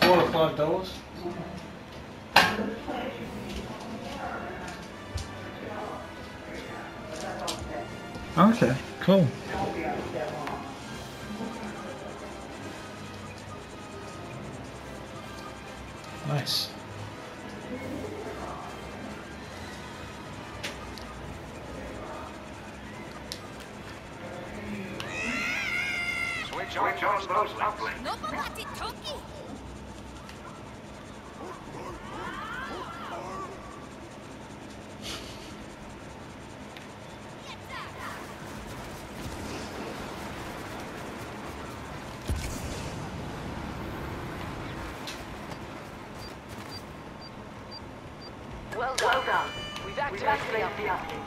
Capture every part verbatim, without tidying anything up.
four or five dollars. Okay, cool. Nice. Switch on those uplink. No papati toki. Well done. Well done. We've activated the uplink.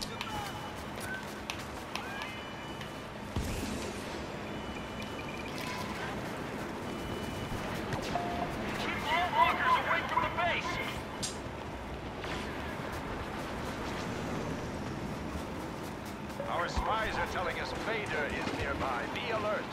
Our spies are telling us Vader is nearby. Be alert.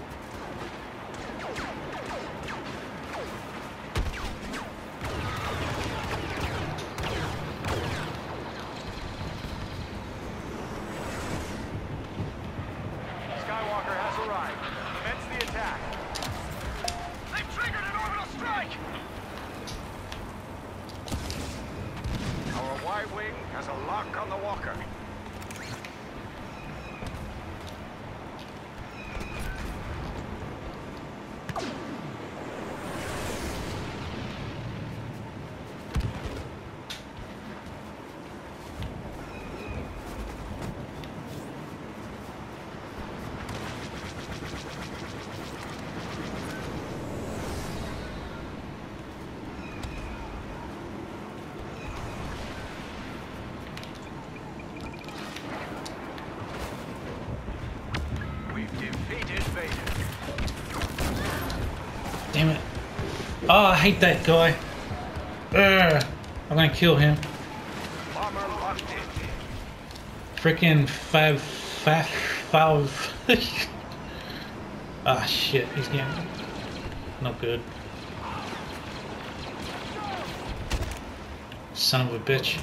Skywalker has arrived. Commence the attack. They've triggered an orbital strike! Our Y-wing has a lock on the walker. Damn it. Oh, I hate that guy. Urgh. I'm gonna kill him. Bomber locked in. Frickin' Fav. Fav. Fav. Ah, shit. He's getting. Not good. Son of a bitch.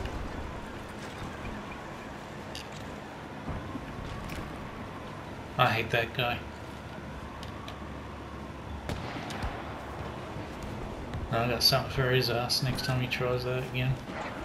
I hate that guy. I got something for his ass next time he tries that again.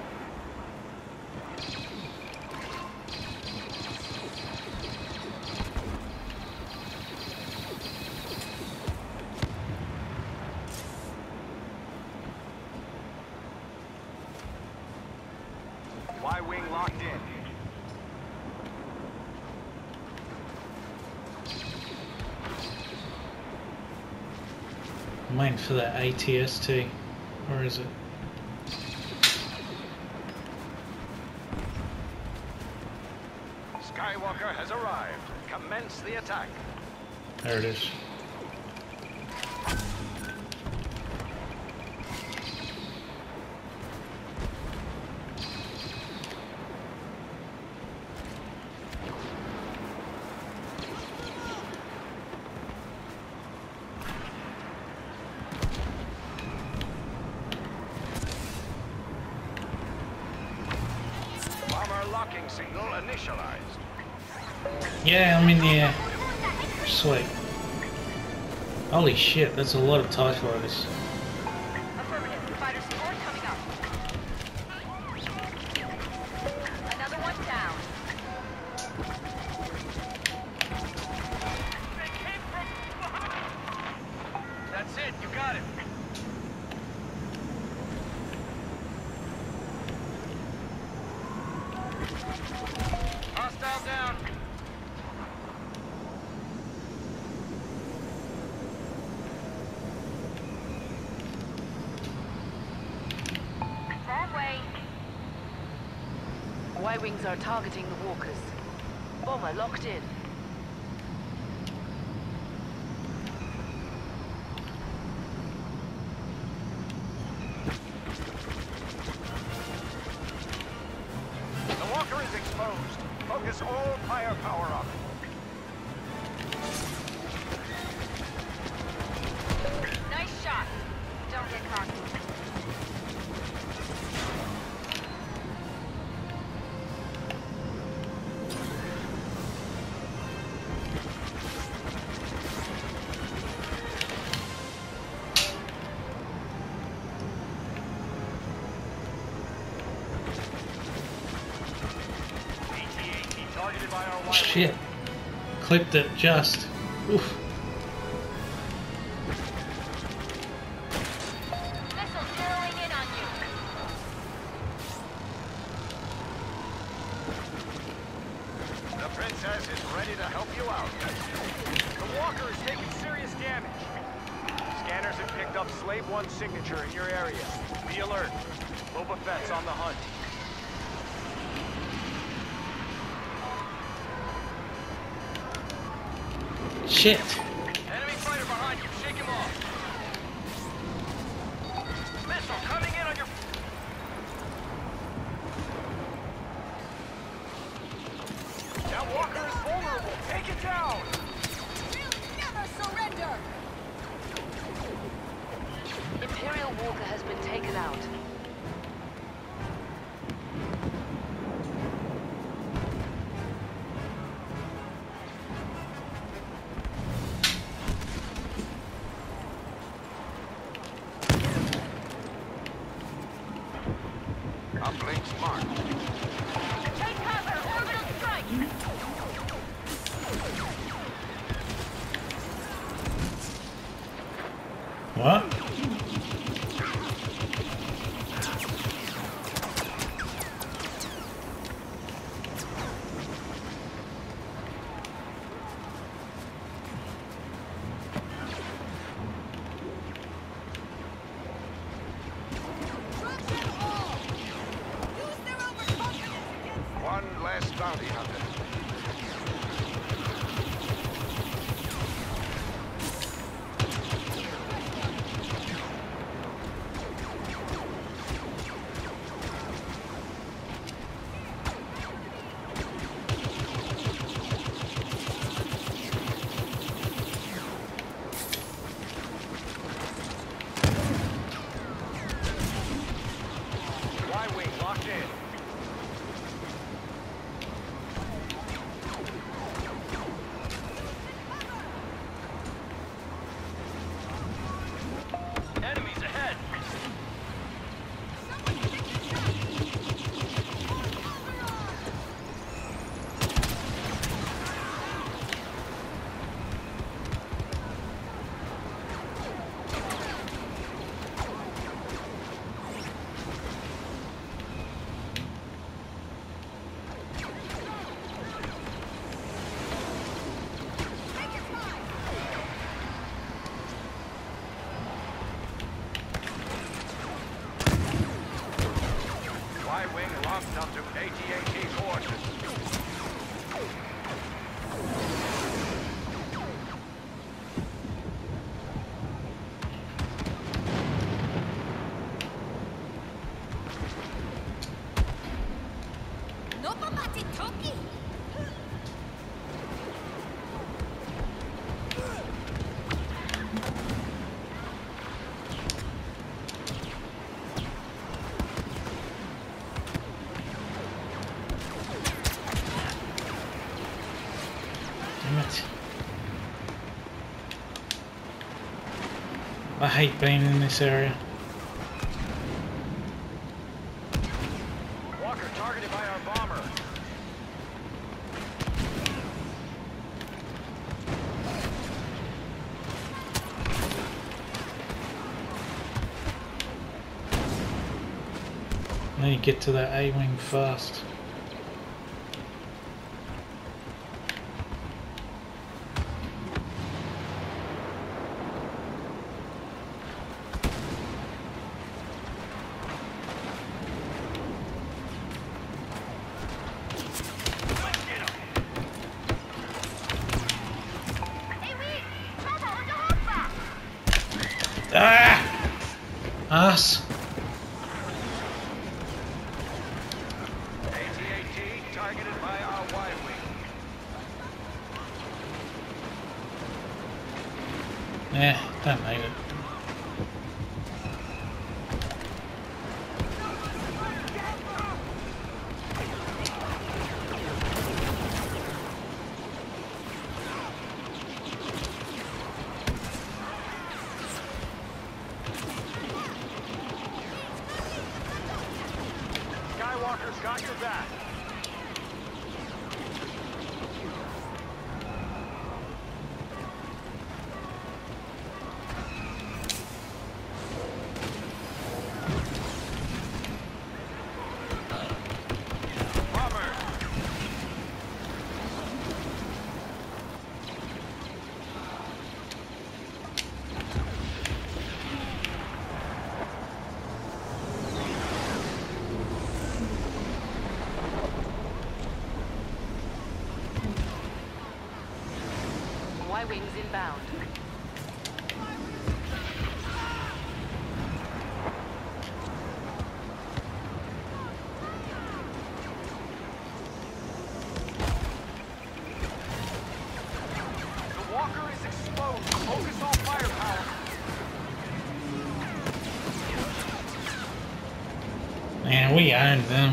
Y-wing locked in. I'm waiting for that A T S T. Where is it? Skywalker has arrived. Commence the attack. There it is. Bomber locking signal initialized. Yeah, I'm in the air. Sweet. Holy shit, that's a lot of TIE fighters. Affirmative. Fighter support coming up. Another one down. That's it. You got it. Hostile down. That way. Y-wings are targeting the walkers. Bomber locked in. The walker is exposed. Focus all firepower on it. Nice shot. shit. Clipped it just. Oof. Missile zeroing in on you. The Princess is ready to help you out. The Walker is taking serious damage. Scanners have picked up Slave One's signature in your area. Be alert. Boba Fett's on the hunt. Shit. Enemy fighter behind you. Shake him off. Missile coming in on your... That Walker is vulnerable. Take it down. We'll never surrender. Imperial Walker has been taken out. Uplinks marked. Take cover. Orbital strike. What? One less bounty hunter. Y-wing locked in. Enemies ahead. Y-wing locked up to A T A T coordinates. No papati toki. Damn it. I hate being in this area. Walker targeted by our bomber. I need to get to that A-wing fast. Ah! Ass! A T A T targeted by our Y-wing. Yeah, don't need it. Skywalker's got your back. wings inbound. The walker is exposed. Focus on firepower. Man, we owned them.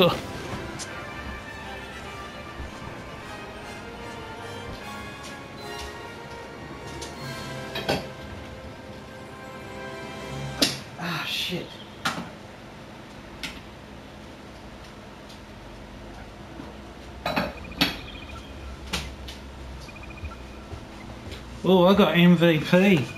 Ah, shit. Oh, I got M V P.